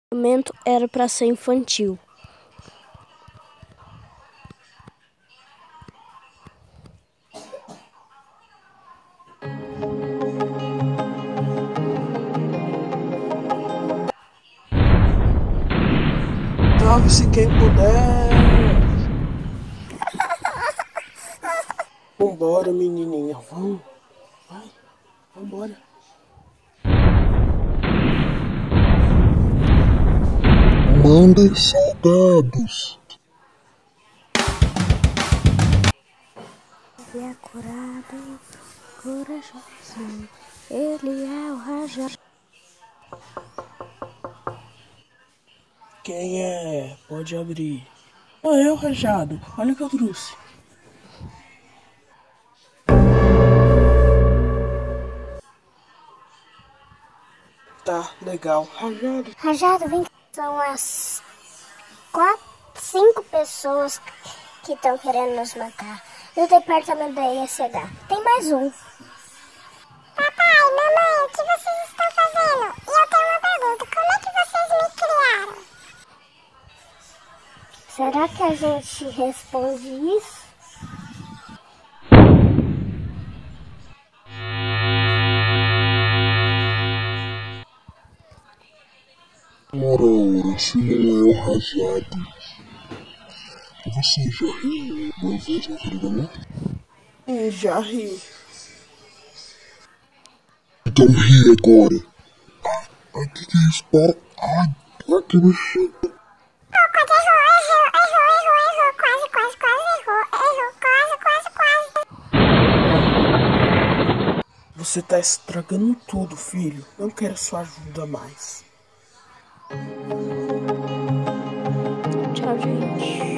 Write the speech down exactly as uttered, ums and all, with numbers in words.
O momento era para ser infantil. Salve-se quem puder. Vambora, menininha. Vamos. Vai. Vambora. Mandem soldados. Ele é curado, corajoso. Ele é o rajado. Quem é? Pode abrir. Ah, é o Rajado. Olha o que eu trouxe. Tá, legal. Rajado. Rajado, vem cá. São as quatro, cinco pessoas que estão querendo nos matar. No departamento da I S H. Tem mais um. Papai, mamãe, o que vocês estão fazendo? E eu tenho uma pergunta. Como é que vocês me criaram? Será que a gente responde isso? Ora, esse não é o Rajado. Você já riu uma vez na vida, né? É, já ri. Então ri agora. Ai, que que é isso? Para. Ai, ai, que mexida. Quase errou, errou, errou, errou, errou. Quase, quase, quase errou. Errou, quase, quase, quase. Você tá estragando tudo, filho. Não quero sua ajuda mais. Tchau, gente.